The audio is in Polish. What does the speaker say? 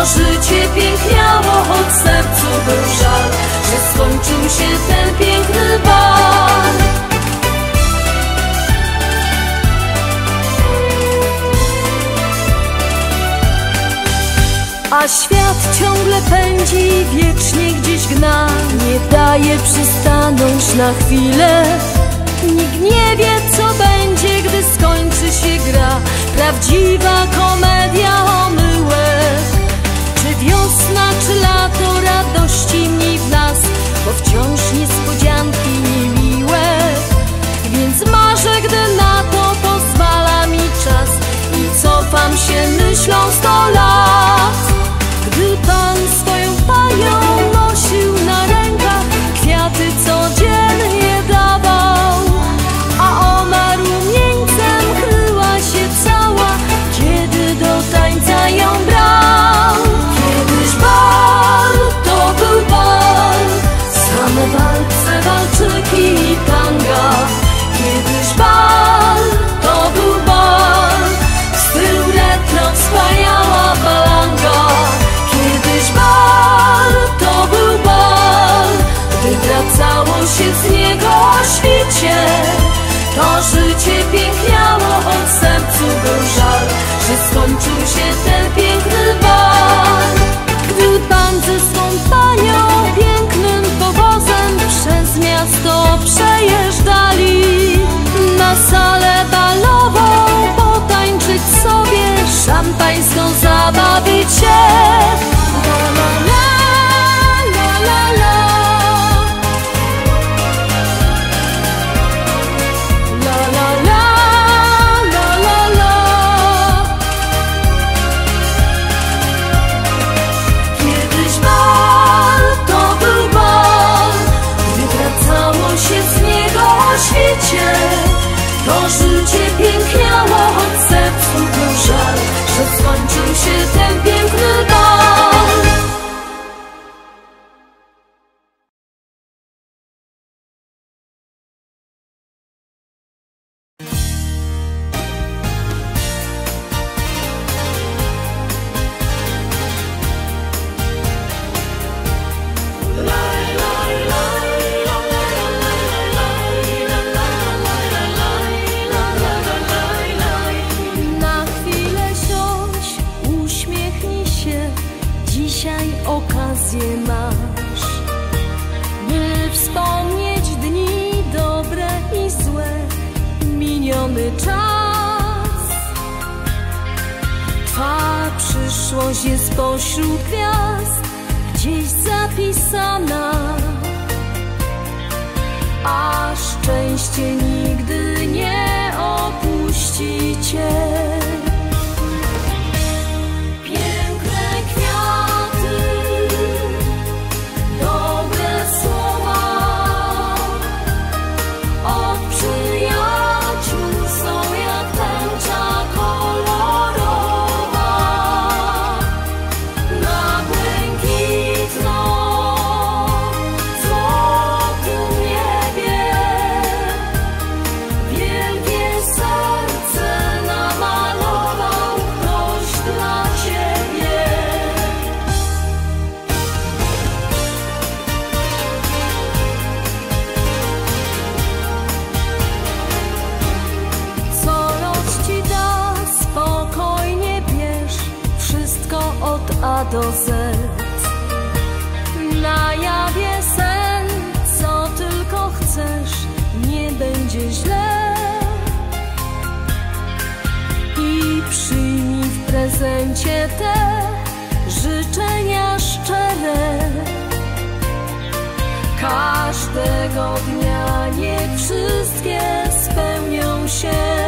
To życie piękniało, choć w sercu był żal, że skończył się ten piękny bal. A świat ciągle pędzi, wiecznie gdzieś gna, nie daje przystanąć na chwilę. Nikt nie wie, co będzie, gdy skończy się gra, prawdziwa komedia omyłek. Czy wiosna, czy lato, radości mniej w nas, bo wciąż niespodzianki niemiłe. Więc marzę, gdy na to pozwala mi czas i cofam się myślą 100 lat. Gdy Pan swoją panią nosił na rękach, kwiaty codziennie dawał, a ona rumieńcem kryła się cała, kiedy do tańca ją brał. Kiedyś bal to był bal, same walce, walczyki i tanga. Kiedyś bal to był bal, styl retro, wspaniała balanga. Kiedyś bal to był bal, gdy wracało się z niego o świcie. To życie piękniało, choć w sercu był żal, że skończył się ten piękny bal. Gdy Pan ze swą panią pięknym powozem przez miasto przejeżdżali, na salę balową potańczyć sobie, szampańską zabawić się. To życie piękniało, choć w sercu był żal, że skończył się ten piękny bal. Okazję masz, by wspomnieć dni dobre i złe, miniony czas. Twa przyszłość jest pośród gwiazd gdzieś zapisana, a szczęście nigdy nie opuści cię. Do Z. Na jawie sen, co tylko chcesz, nie będzie źle. I przyjmij w prezencie te życzenia szczere. Każdego dnia niech wszystkie spełnią się.